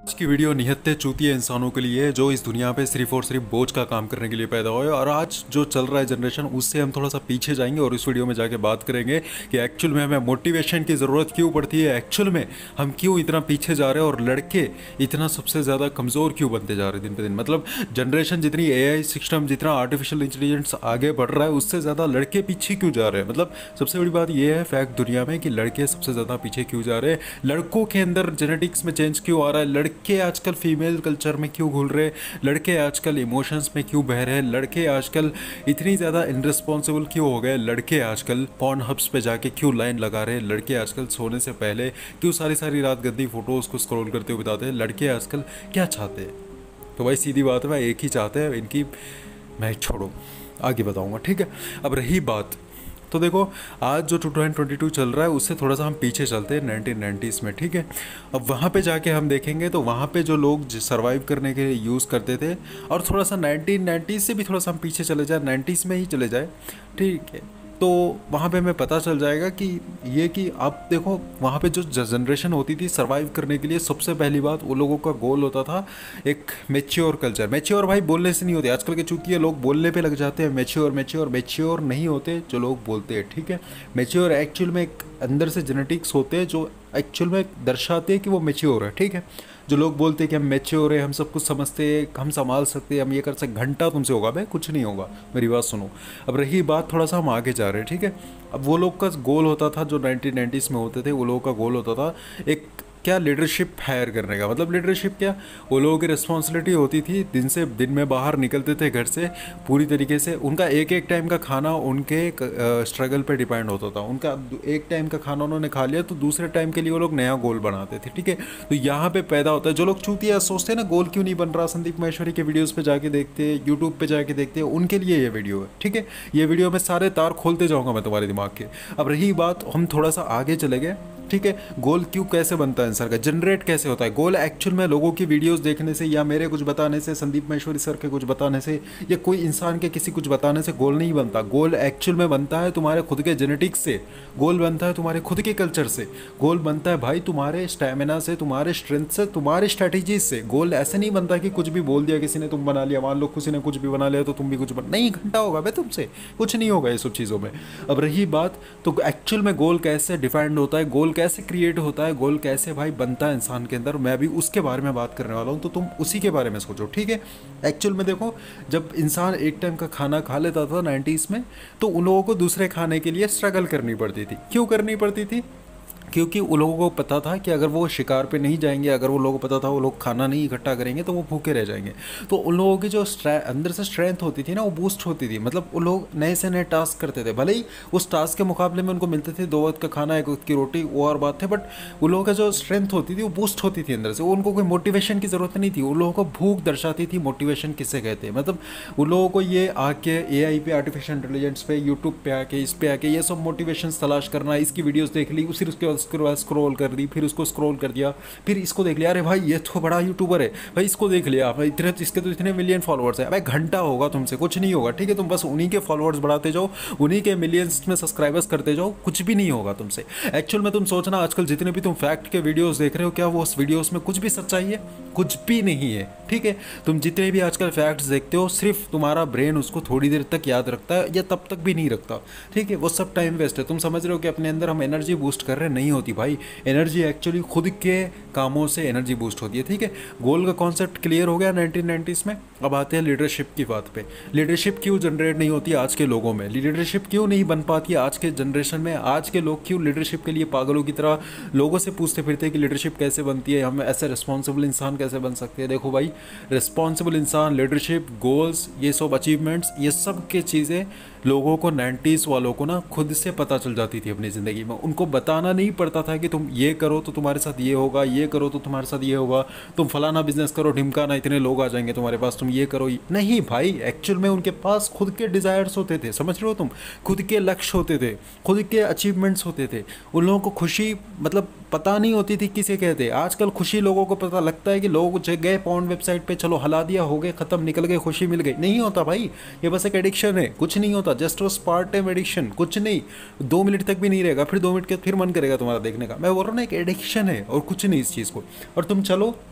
आज की वीडियो निहत्ते चूतिए इंसानों के लिए जो इस दुनिया पे सिर्फ और सिर्फ बोझ का काम करने के लिए पैदा हुए और आज जो चल रहा है जनरेशन उससे हम थोड़ा सा पीछे जाएंगे और इस वीडियो में जाके बात करेंगे कि एक्चुअल में हमें मोटिवेशन की ज़रूरत क्यों पड़ती है, एक्चुअल में हम क्यों इतना पीछे जा रहे हैं और लड़के इतना सबसे ज़्यादा कमज़ोर क्यों बनते जा रहे हैं दिन पे दिन। मतलब जनरेशन जितनी एआई सिस्टम जितना आर्टिफिशियल इंटेलिजेंस आगे बढ़ रहा है उससे ज़्यादा लड़के पीछे क्यों जा रहे हैं। मतलब सबसे बड़ी बात यह है फैक्ट दुनिया में कि लड़के सबसे ज़्यादा पीछे क्यों जा रहे हैं, लड़कों के अंदर जेनेटिक्स में चेंज क्यों आ रहा है, लड़के आजकल फीमेल कल्चर में क्यों घुल रहे, लड़के आजकल इमोशंस में क्यों बह रहे हैं, लड़के आजकल इतनी ज़्यादा इनरिस्पॉन्सिबल क्यों हो गए, लड़के आजकल पॉर्न हब्स पे जाके क्यों लाइन लगा रहे हैं, लड़के आजकल सोने से पहले क्यों सारी सारी रात गंदी फोटोज़ को स्क्रॉल करते हुए बिताते हैं, लड़के आजकल क्या चाहते हैं। तो भाई सीधी बात है भाई एक ही चाहते हैं इनकी, मैं छोड़ो आगे बताऊंगा ठीक है। अब रही बात तो देखो आज जो 2022 चल रहा है उससे थोड़ा सा हम पीछे चलते हैं 1990s में ठीक है। अब वहाँ पे जाके हम देखेंगे तो वहाँ पे जो लोग सर्वाइव करने के लिए यूज़ करते थे और थोड़ा सा 1990s से भी थोड़ा सा हम पीछे चले जाए 90s में ही चले जाए ठीक है, तो वहाँ पे हमें पता चल जाएगा कि ये कि आप देखो वहाँ पे जो जनरेशन होती थी सर्वाइव करने के लिए सबसे पहली बात वो लोगों का गोल होता था एक मेच्योर कल्चर। मेच्योर भाई बोलने से नहीं होते, आजकल के चूंकि ये लोग बोलने पे लग जाते हैं मेच्योर मेच्योर मेच्योर नहीं होते जो लोग बोलते हैं ठीक है। मेच्योर एक्चुअल में एक अंदर से जेनेटिक्स होते हैं जो एक्चुअल में दर्शाते हैं कि वो मेच्योर है ठीक है। जो लोग बोलते हैं कि हम मेच्योर है, हम सब कुछ समझते हैं, हम संभाल सकते हैं, हम ये कर सकते, घंटा तुमसे होगा भाई कुछ नहीं होगा, मेरी बात सुनो। अब रही बात थोड़ा सा हम आगे जा रहे हैं ठीक है। अब वो लोग का गोल होता था जो 1990s में होते थे, वो लोगों का गोल होता था एक क्या लीडरशिप हायर करने का। मतलब लीडरशिप क्या, वो लोगों की रिस्पॉन्सिबिलिटी होती थी दिन से दिन में बाहर निकलते थे घर से पूरी तरीके से, उनका एक एक टाइम का खाना उनके स्ट्रगल पे डिपेंड होता था। उनका एक टाइम का खाना उन्होंने खा लिया तो दूसरे टाइम के लिए वो लोग नया गोल बनाते थे ठीक है। तो यहाँ पे पैदा होता है जो लोग चूतिया सोचते हैं ना गोल क्यों नहीं बन रहा, संदीप महेश्वरी के वीडियोज़ पे जाके देखते हैं, यूट्यूब पे जाके देखते हैं, उनके लिए ये वीडियो है ठीक है। ये वीडियो में सारे तार खोलते जाऊँगा मैं तुम्हारे दिमाग के। अब रही बात हम थोड़ा सा आगे चले गए ठीक है, गोल क्यों कैसे बनता है इंसान का, जनरेट कैसे होता है गोल। एक्चुअल में लोगों की वीडियोस देखने से या मेरे कुछ बताने से, संदीप महेश्वरी सर के कुछ बताने से या कोई इंसान के किसी कुछ बताने से गोल नहीं बनता। गोल एक्चुअल में बनता है तुम्हारे खुद के जेनेटिक्स से, गोल बनता है तुम्हारे खुद के कल्चर से, गोल बनता है भाई तुम्हारे स्टेमिना से, तुम्हारे स्ट्रेंथ से, तुम्हारे स्ट्रैटेजीज से। गोल ऐसे नहीं बनता कि कुछ भी बोल दिया किसी ने तुम बना लिया, मान लो किसी ने कुछ भी बना लिया तो तुम भी कुछ नहीं, घंटा होगा भाई तुमसे कुछ नहीं होगा ये सब चीज़ों में। अब रही बात तो एक्चुअल में गोल कैसे डिफाइंड होता है, गोल कैसे क्रिएट होता है, गोल कैसे भाई बनता है इंसान के अंदर, मैं भी उसके बारे में बात करने वाला हूँ तो तुम उसी के बारे में सोचो ठीक है। एक्चुअल में देखो जब इंसान एक टाइम का खाना खा लेता था 90s में तो उन लोगों को दूसरे खाने के लिए स्ट्रगल करनी पड़ती थी। क्यों करनी पड़ती थी, क्योंकि उन लोगों को पता था कि अगर वो शिकार पे नहीं जाएंगे, अगर वो लोगों को पता था वो लोग खाना नहीं इकट्ठा करेंगे तो वो भूखे रह जाएंगे। तो उन लोगों की जो अंदर से स्ट्रेंथ होती थी ना वो बूस्ट होती थी। मतलब वो लोग नए से नए टास्क करते थे, भले ही उस टास्क के मुकाबले में उनको मिलते थे 2 वक्त का खाना 1 वक्त की रोटी, वो और बात थे, बट उन लोगों का जो स्ट्रेंथ होती थी वो बूस्ट होती थी अंदर से। उनको कोई मोटिवेशन की ज़रूरत नहीं थी, उन लोगों को भूख दर्शाती थी। मोटिवेशन किसे कहते हैं, मतलब उन लोगों को ये आके एआई पे, आर्टिफिशियल इंटेलिजेंस पे, यूट्यूब पे आके, इस पे आके ये सब मोटिवेशन तलाश करना, इसकी वीडियोस देख ली, उसी उसके बाद स्क्रॉल कर दी, फिर उसको स्क्रॉल कर दिया, फिर इसको देख लिया, अरे भाई ये तो बड़ा यूट्यूबर है भाई, इसको देख लिया भाई, इतने इसके तो इतने मिलियन फॉलोअर्स है भाई, घंटा होगा तुमसे कुछ नहीं होगा ठीक है। तुम बस उन्हीं के फॉलोअर्स बढ़ाते जाओ, उन्हीं के मिलियंस में सब्सक्राइबर्स करते जाओ, कुछ भी नहीं होगा तुमसे। एक्चुअल में तुम सोचना आजकल जितने भी तुम फैक्ट के वीडियोस देख रहे हो क्या वो उस वीडियोस में कुछ भी सच्चाई है, कुछ भी नहीं है ठीक है। तुम जितने भी आजकल फैक्ट्स देखते हो सिर्फ तुम्हारा ब्रेन उसको थोड़ी देर तक याद रखता है या तब तक भी नहीं रखता ठीक है, वो सब टाइम वेस्ट है। तुम समझ रहे हो कि अपने अंदर हम एनर्जी बूस्ट कर रहे हैं, नहीं होती भाई एनर्जी, एक्चुअली खुद के कामों से एनर्जी बूस्ट होती है ठीक है। गोल का कॉन्सेप्ट क्लियर हो गया 1990s में। अब आते हैं लीडरशिप की बात पे। लीडरशिप क्यों जनरेट नहीं होती आज के लोगों में, लीडरशिप क्यों नहीं बन पाती आज के जनरेशन में, आज के लोग क्यों लीडरशिप के लिए पागलों की तरह लोगों से पूछते फिरते हैं कि लीडरशिप कैसे बनती है, हम ऐसे रिस्पॉन्सिबल इंसान कैसे बन सकते हैं। देखो भाई रिस्पॉन्सिबल इंसान, लीडरशिप, गोल्स, ये सब अचीवमेंट्स, ये सब के चीज़ें लोगों को 90s वालों को ना खुद से पता चल जाती थी अपनी ज़िंदगी में। उनको बताना नहीं पड़ता था कि तुम ये करो तो तुम्हारे साथ ये होगा, ये करो तो तुम्हारे साथ ये होगा, तुम फलाना बिजनेस करो ढिमकाना इतने लोग आ जाएंगे तुम्हारे पास, तुम ये करो नहीं भाई। एक्चुअल में उनके पास खुद के डिज़ायर्स होते थे, समझ रहे हो तुम, खुद के लक्ष्य होते थे, खुद के अचीवमेंट्स होते थे। उन लोगों को खुशी मतलब पता नहीं होती थी किसे कहते। आजकल खुशी लोगों को पता लगता है कि लोग गए पॉर्न वेबसाइट पे, चलो हला दिया, हो गए ख़त्म, निकल गए, खुशी मिल गई, नहीं होता भाई। ये बस एक एडिक्शन है, कुछ नहीं होता, जस्ट वो पार्ट टाइम एडिक्शन, कुछ नहीं, 2 मिनट तक भी नहीं रहेगा, फिर 2 मिनट के फिर मन करेगा तुम्हारा देखने का। मैं बोल रहा हूँ ना एक एडिक्शन है और कुछ नहीं इस चीज़ को। और तुम चलो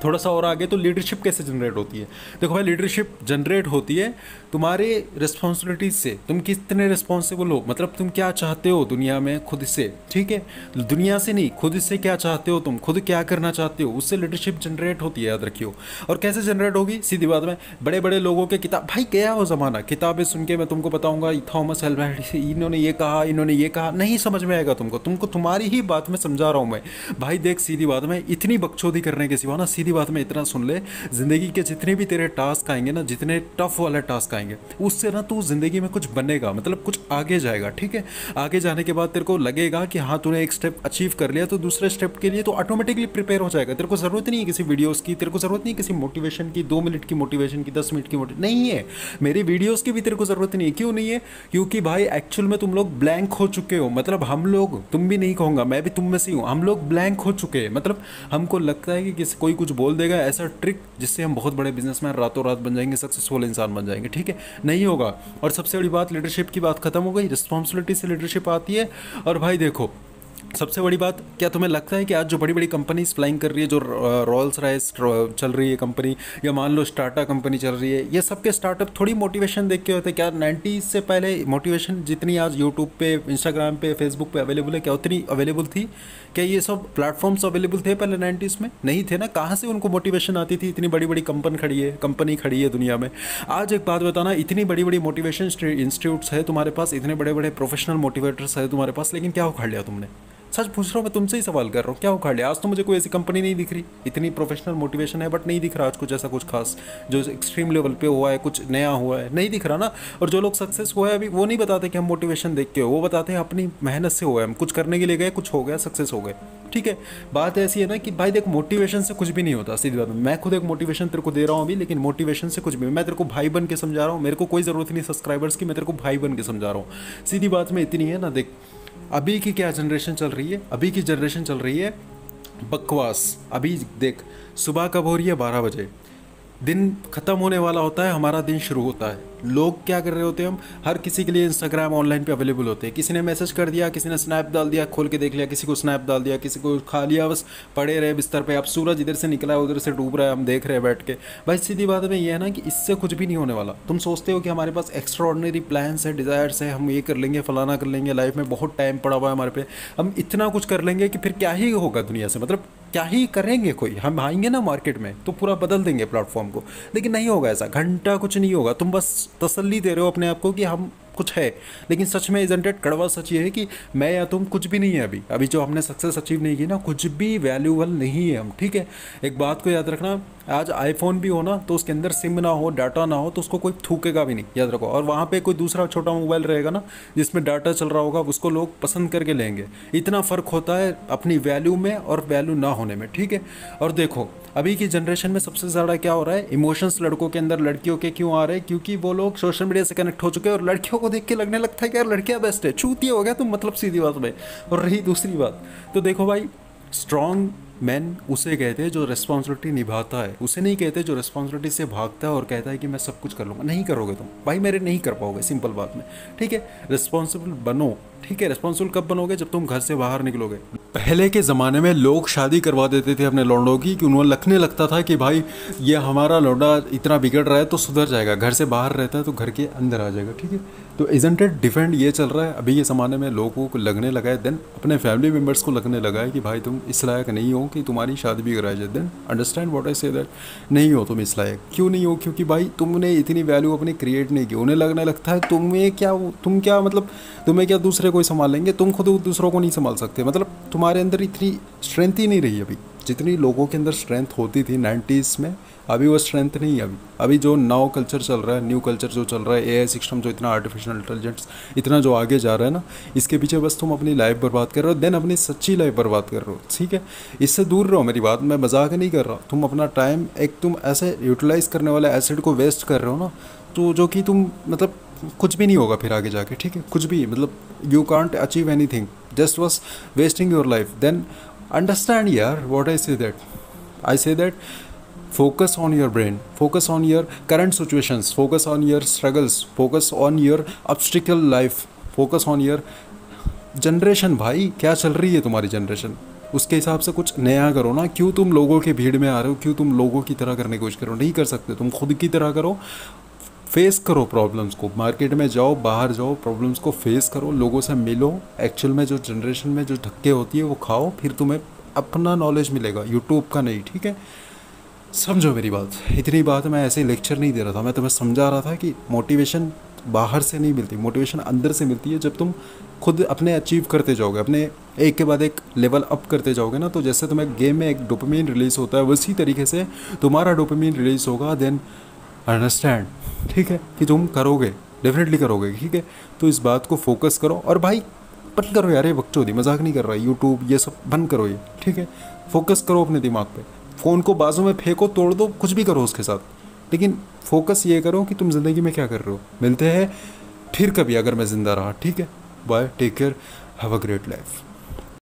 थोड़ा सा और आगे तो लीडरशिप कैसे जनरेट होती है। देखो भाई, लीडरशिप जनरेट होती है तुम्हारे रिस्पॉन्सिबिलिटीज से, तुम कितने रिस्पॉन्सिबल हो, मतलब तुम क्या चाहते हो दुनिया में खुद से, ठीक है, दुनिया से नहीं, खुद से क्या चाहते हो, तुम खुद क्या करना चाहते हो, उससे लीडरशिप जनरेट होती है, याद रखियो। और कैसे जनरेट होगी, सीधी बात में, बड़े बड़े लोगों के किताब, भाई गया हो ज़माना, किताबें सुन के मैं तुमको बताऊंगा थॉमस अल्वा एडिसन इन्होंने ये कहा, इन्होंने ये कहा, नहीं समझ में आएगा तुमको तुम्हारी ही बात में समझा रहा हूँ मैं। भाई देख, सीधी बात में इतनी बकचोदी करने के सिवा ना, सीधी बात में इतना सुन ले, जिंदगी के जितने भी तेरे टास्क आएंगे ना, जितने टफ वाले टास्क आएंगे, उससे ना तू जिंदगी में कुछ बनेगा, मतलब कुछ आगे जाएगा, ठीक है। आगे जाने के बाद तेरे को लगेगा कि हाँ तूने एक स्टेप अचीव कर लिया, तो दूसरे स्टेप के लिए तो ऑटोमेटिकली प्रिपेयर हो जाएगा। तेरे को जरूरत नहीं है किसी वीडियोस की, तेरे को जरूरत नहीं है किसी मोटिवेशन की, 2 मिनट की मोटिवेशन की, 10 मिनट की नहीं है। मेरी वीडियोस की भी तेरे को जरूरत नहीं है। क्यों नहीं है? क्योंकि भाई एक्चुअल में तुम लोग ब्लैंक हो चुके हो, मतलब हम लोग, तुम भी नहीं कहूँगा, मैं भी तुम में से हूँ, हम लोग ब्लैंक हो चुके हैं। मतलब हमको लगता है कि किसी कोई कुछ बोल देगा ऐसा ट्रिक जिससे हम बहुत बड़े बिजनेसमैन रातों रात बन जाएंगे, सक्सेसफुल इंसान बन जाएंगे, ठीक है, नहीं होगा। और सबसे बड़ी बात, लीडरशिप की बात खत्म हो गई, रिस्पॉन्सिबिलिटी से लीडरशिप आती है। और भाई देखो, सबसे बड़ी बात, क्या तुम्हें लगता है कि आज जो बड़ी बड़ी कंपनीज फ्लाइंग कर रही है, जो रोल्स रॉयस चल रही है कंपनी, या मान लो टाटा कंपनी चल रही है, ये सबके स्टार्टअप थोड़ी मोटिवेशन देख के होते? क्या 90s से पहले मोटिवेशन जितनी आज यूट्यूब पे, इंस्टाग्राम पे, फेसबुक पे अवेलेबल है, क्या उतनी अवेलेबल थी? क्या ये सब प्लेटफॉर्म्स अवेलेबल थे पहले 90s में? नहीं थे ना। कहाँ से उनको मोटिवेशन आती थी? इतनी बड़ी बड़ी कंपनी खड़ी है दुनिया में। आज एक बात बताना, इतनी बड़ी बड़ी मोटिवेशन इंस्टीट्यूट्स है तुम्हारे पास, इतने बड़े बड़े प्रोफेशनल मोटिवेटर्स है तुम्हारे पास, लेकिन क्या उखाड़ लिया तुमने? सच पूछ रहा हूँ मैं, तुमसे ही सवाल कर रहा हूँ, क्या उखाड़ लिया? आज तो मुझे कोई ऐसी कंपनी नहीं दिख रही, इतनी प्रोफेशनल मोटिवेशन है बट नहीं दिख रहा आज कुछ ऐसा कुछ खास जो एक्सट्रीम लेवल पे हुआ है, कुछ नया हुआ है, नहीं दिख रहा ना। और जो लोग सक्सेस हुआ है अभी, वो नहीं बताते कि हम मोटिवेशन देख के हो, वो बताते हैं अपनी मेहनत से हुआ है, हम कुछ करने के लिए गए, कुछ हो गया, सक्सेस हो गए, ठीक है। बात ऐसी है ना कि भाई देख, मोटिवेशन से कुछ भी नहीं होता, सीधी बात। मैं खुद एक मोटिवेशन तेरे को दे रहा हूँ अभी, लेकिन मोटिवेशन से कुछ भी, मैं तेरे को भाई बन के समझा रहा हूँ, मेरे को कोई ज़रूरत नहीं सब्सक्राइबर्स की, मैं तेरे को भाई बन के समझा रहा हूँ। सीधी बात में इतनी है ना, देख अभी की क्या जनरेशन चल रही है, अभी की जनरेशन चल रही है बकवास। अभी देख, सुबह कब हो रही है? 12 बजे, दिन ख़त्म होने वाला होता है, हमारा दिन शुरू होता है। लोग क्या कर रहे होते हैं, हम हर किसी के लिए इंस्टाग्राम ऑनलाइन पे अवेलेबल होते हैं। किसी ने मैसेज कर दिया, किसी ने स्नैप डाल दिया, खोल के देख लिया, किसी को स्नैप डाल दिया, किसी को खा लिया, बस पड़े रहे बिस्तर पे। अब सूरज इधर से निकला है, उधर से डूब रहा है, हम देख रहे हैं बैठ के। भाई सीधी बात में ये है ना कि इससे कुछ भी नहीं होने वाला। तुम सोचते हो कि हमारे पास एक्स्ट्रा ऑर्डिनरी प्लान्स है, डिज़ायर्स है, हम ये कर लेंगे, फलाना कर लेंगे, लाइफ में बहुत टाइम पड़ा हुआ है हमारे पे, हम इतना कुछ कर लेंगे कि फिर क्या ही होगा दुनिया से, मतलब क्या ही करेंगे। कोई हम आएंगे ना मार्केट में तो पूरा बदल देंगे प्लेटफॉर्म को, लेकिन नहीं होगा ऐसा। घंटा कुछ नहीं होगा, तुम बस तसल्ली दे रहे हो अपने आप को कि हम कुछ है, लेकिन सच में इज़न्ट इट, कड़वा सच ये है कि मैं या तुम कुछ भी नहीं है। अभी जो हमने सक्सेस अचीव नहीं की ना, कुछ भी वैल्यूबल नहीं है हम, ठीक है। एक बात को याद रखना, आज आईफोन भी हो ना तो उसके अंदर सिम ना हो, डाटा ना हो, तो उसको कोई थूकेगा भी नहीं, याद रखो। और वहाँ पे कोई दूसरा छोटा मोबाइल रहेगा ना जिसमें डाटा चल रहा होगा, उसको लोग पसंद करके लेंगे। इतना फ़र्क होता है अपनी वैल्यू में और वैल्यू ना होने में, ठीक है। और देखो अभी की जनरेशन में सबसे ज़्यादा क्या हो रहा है, इमोशंस लड़कों के अंदर लड़कियों के क्यों आ रहे हैं? क्योंकि वो लोग सोशल मीडिया से कनेक्ट हो चुके हैं और लड़कियों को देख के लगने लगता है कि यार लड़कियां बेस्ट है, चूतिया हो गया तुम, मतलब सीधी बात में। और रही दूसरी बात, तो देखो भाई, स्ट्रॉन्ग मैन उसे कहते हैं जो रिस्पॉन्सिबिलिटी निभाता है, उसे नहीं कहते जो रिस्पॉन्सिबिलिटी से भागता है और कहता है कि मैं सब कुछ कर लूँगा। नहीं करोगे तुम भाई, मेरे नहीं कर पाओगे, सिंपल बात में, ठीक है। रिस्पॉन्सिबल बनो, ठीक है। रिस्पॉन्सिबल कब बनोगे? जब तुम घर से बाहर निकलोगे। पहले के ज़माने में लोग शादी करवा देते थे अपने लौंडों की, कि उन्हें लगने लगता था कि भाई ये हमारा लौंडा इतना बिगड़ रहा है तो सुधर जाएगा, घर से बाहर रहता है तो घर के अंदर आ जाएगा, ठीक है। तो इज़न्ट इट डिफरेंट, ये चल रहा है अभी के ज़माने में। लोगों को लगने लगा है, देन अपने फैमिली मेम्बर्स को लगने लगा है कि भाई तुम इस लायक नहीं हो कि तुम्हारी शादी भी कराई जाए। Then understand what I say that, नहीं हो तुम इस लायक। क्यों नहीं हो? क्योंकि भाई तुमने इतनी वैल्यू अपनी क्रिएट नहीं की। उन्हें लगने लगता है तुम क्या मतलब तुम्हें क्या दूसरे कोई संभाल लेंगे, तुम खुद दूसरों को नहीं संभाल सकते। मतलब तुम्हारे अंदर इतनी स्ट्रेंथ ही नहीं रही अभी, जितनी लोगों के अंदर स्ट्रेंथ होती थी 90s में। अभी वो स्ट्रेंथ नहीं है। अभी जो नौ कल्चर चल रहा है, न्यू कल्चर जो चल रहा है, एआई सिस्टम जो इतना, आर्टिफिशियल इंटेलिजेंस इतना जो आगे जा रहा है ना, इसके पीछे बस तुम अपनी लाइफ बर्बाद कर रहे हो, देन अपनी सच्ची लाइफ बर्बाद कर रहे हो, ठीक है। इससे दूर रहो, मेरी बात मैं मजाक नहीं कर रहा। तुम अपना टाइम एक तुम ऐसे यूटिलाइज करने वाले एसिड को वेस्ट कर रहे हो ना, तो जो कि तुम मतलब कुछ भी नहीं होगा फिर आगे जाके, ठीक है। कुछ भी मतलब you can't achieve anything, just was wasting your life. Then understand यार what I say that focus on your brain, focus on your current situations, focus on your struggles, focus on your obstacle life, focus on your generation। भाई क्या चल रही है तुम्हारी generation? उसके हिसाब से कुछ नया करो ना। क्यों तुम लोगों के भीड़ में आ रहे हो, क्यों तुम लोगों की तरह करने की कोशिश करो, नहीं कर सकते, तुम खुद की तरह करो। फेस करो प्रॉब्लम्स को, मार्केट में जाओ, बाहर जाओ, प्रॉब्लम्स को फेस करो, लोगों से मिलो, एक्चुअल में जो जनरेशन में जो धक्के होती है वो खाओ, फिर तुम्हें अपना नॉलेज मिलेगा, यूट्यूब का नहीं, ठीक है। समझो मेरी बात, इतनी बात मैं ऐसे लेक्चर नहीं दे रहा था, मैं तुम्हें समझा रहा था कि मोटिवेशन बाहर से नहीं मिलती, मोटिवेशन अंदर से मिलती है। जब तुम खुद अपने अचीव करते जाओगे, अपने एक के बाद एक लेवल अप करते जाओगे ना, तो जैसे तुम्हें गेम में एक डोपामिन रिलीज़ होता है, उसी तरीके से तुम्हारा डोपामिन रिलीज़ होगा। देन अंडरस्टैंड, ठीक है, कि तुम करोगे, डेफिनेटली करोगे, ठीक है। तो इस बात को फोकस करो। और भाई बंद करो यार ये बकचोदी, मजाक नहीं कर रहा, यूट्यूब ये सब बंद करो ये, ठीक है। फोकस करो अपने दिमाग पे, फ़ोन को बाजू में फेंको, तोड़ दो, कुछ भी करो उसके साथ, लेकिन फोकस ये करो कि तुम ज़िंदगी में क्या कर रहे हो। मिलते हैं फिर कभी अगर मैं ज़िंदा रहा, ठीक है। Bye, take care, have a great life.